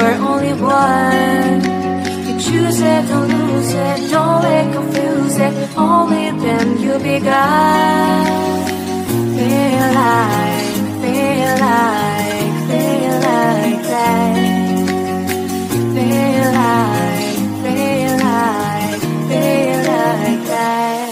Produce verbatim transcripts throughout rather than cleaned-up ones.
are only one. You choose it, don't lose it, don't let confuse it. Only then you'll be God. Feel like, feel like, feel like that. Feel like, feel like, feel like that.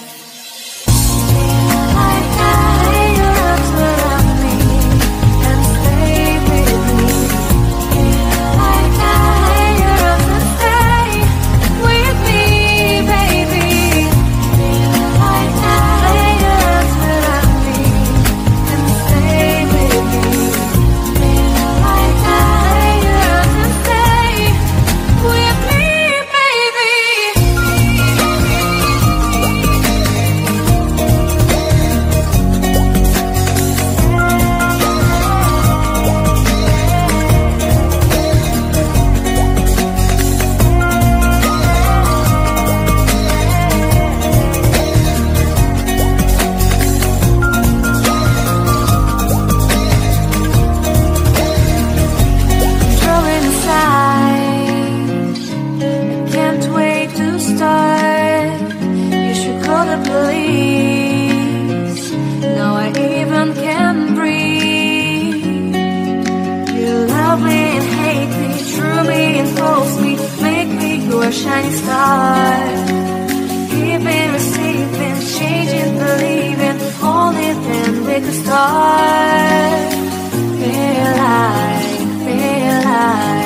Police. Now I even can breathe. You love me and hate me, true me and false me, make me your shining star. Giving, receiving, changing, believing, only then we could start. Feel like, feel like